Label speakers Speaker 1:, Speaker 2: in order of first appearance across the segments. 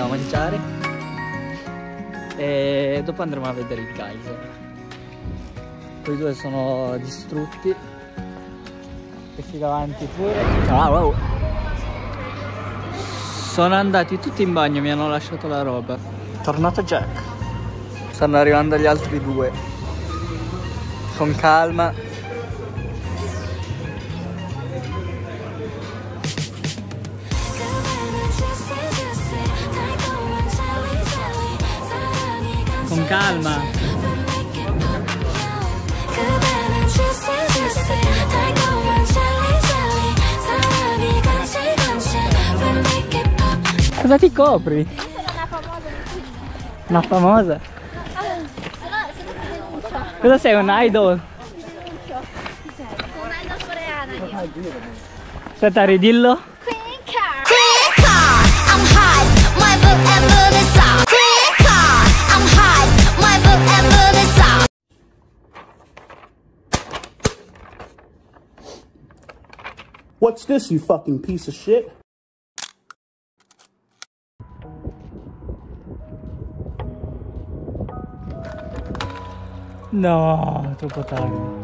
Speaker 1: da mangiare e dopo andremo a vedere il geyser. Quei due sono distrutti. Questi davanti pure. Wow. Sono andati tutti in bagno, mi hanno lasciato la roba. Tornato Jack. Stanno arrivando gli altri due. Con calma. Con calma. Cosa ti copri? Una famosa? Cosa sei, un idol?
Speaker 2: Un idol coreana.
Speaker 1: Aspetta, ridillo.
Speaker 3: What's this, you fucking piece of shit?
Speaker 1: No, troppo tardi.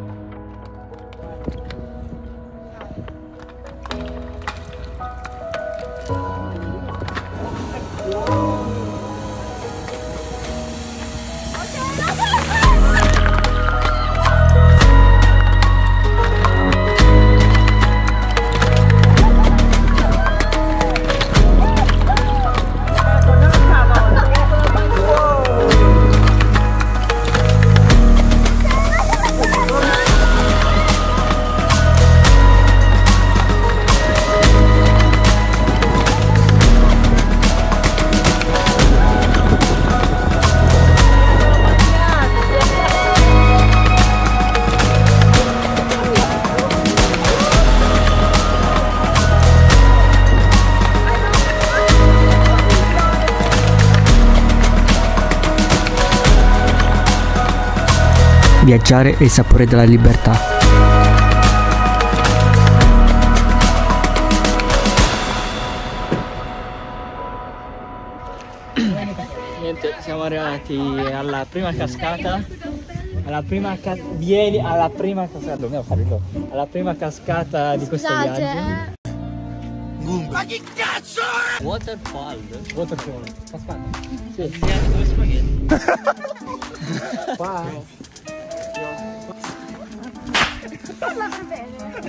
Speaker 1: Viaggiare è il sapore della libertà. Niente, siamo arrivati alla prima cascata. Vieni alla prima cascata. Dobbiamo farlo. Alla prima cascata di questo viaggio. Ma che cazzo è? Waterfall. Cascata. Sì. Due spaghetti. Qua.
Speaker 2: Parla per bene.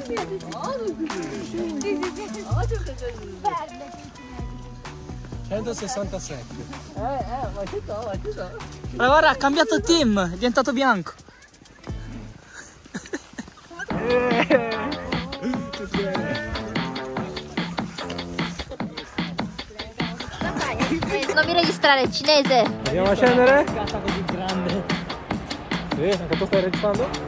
Speaker 2: Verde.
Speaker 3: 167.
Speaker 1: Ma ci so. Ma guarda, ha cambiato team, è diventato bianco.
Speaker 2: Non mi registrare, è cinese.
Speaker 3: Andiamo a scendere?
Speaker 1: Cascata così grande.
Speaker 3: Sì, anche tu stai registrando?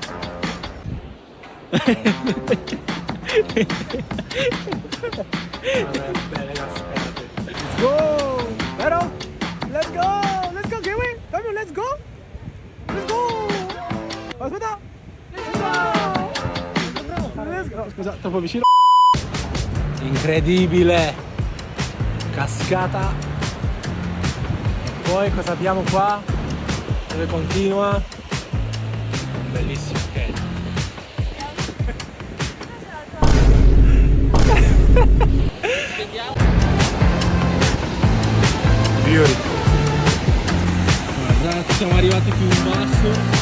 Speaker 3: Belle cascate. Let's go! Vero? Let's go Kiwi! Come on, let's go! Aspetta! Let's go! Scusa, troppo vicino. Incredibile! Cascata. E poi cosa abbiamo qua? Dove continua? Bellissimo, ok. Beautiful. Guardate, siamo arrivati più in basso.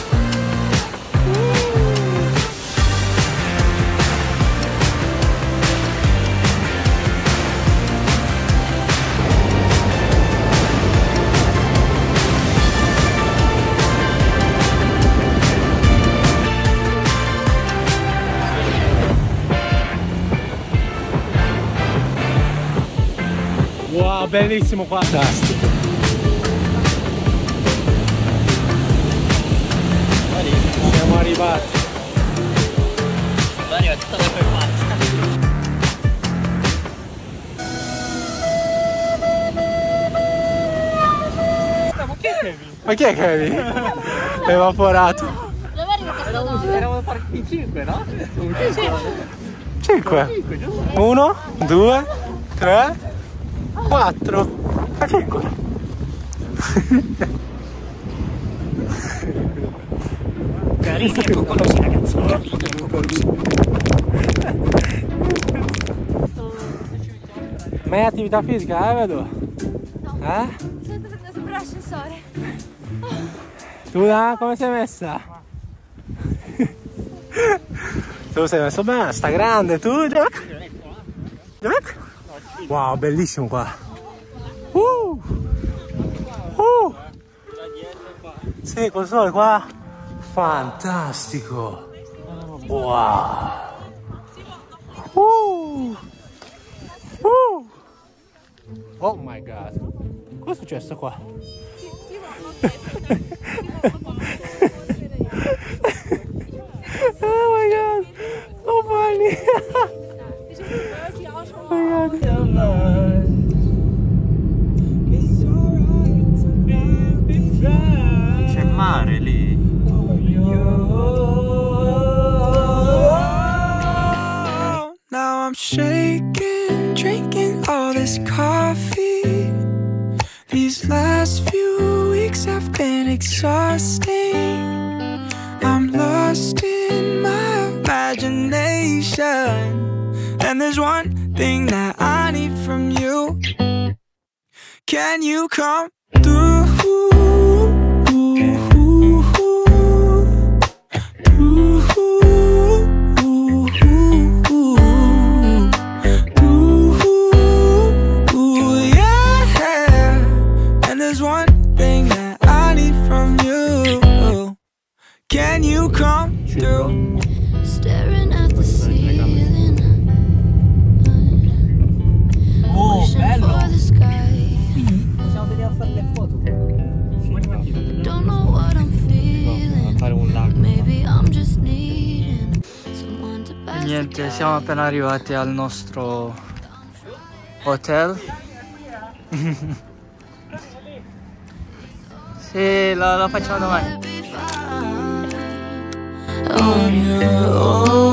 Speaker 3: Wow, bellissimo qua. Fantastico. Siamo arrivati.
Speaker 1: Siamo arrivati tutta la fermata.
Speaker 3: Ma chi è Kevin? Evaporato.
Speaker 2: Dove arriva questo nome?
Speaker 1: Eravamo partiti 5, no?
Speaker 3: 5. 1, 2, 3, 4. 5.
Speaker 1: Carini e coccolosi, ragazzi. Carini e coccolosi.
Speaker 3: Ma è attività fisica, vedo?
Speaker 2: No.
Speaker 3: Eh?
Speaker 2: Sono tornata sopra l'ascensore.
Speaker 3: Tu là, come sei messa? Tu sei messo bene, sta grande, tu Jack? Jack? Wow, bellissimo qua. Sì, col sole qua. Fantastico. Wow. Oh my god. Cosa è successo qua? Oh my god. So funny. Oh my god.
Speaker 1: C'è mare lì.
Speaker 4: Now I'm shaking, drinking all this coffee. These last few weeks have been exhausting. I'm lost in my imagination, and there's one thing that I need from you. Can you come through? Can you come through?
Speaker 2: Staring at the ceiling.
Speaker 1: Oh, bello!
Speaker 2: For the sky.
Speaker 1: Possiamo venire a fare le foto.
Speaker 2: Don't know what I'm feeling.
Speaker 1: Fare un lago.
Speaker 2: Maybe I'm just needing someone to pass.
Speaker 1: Niente, siamo appena arrivati al nostro hotel. Sì, la facciamo domani.
Speaker 2: On your own.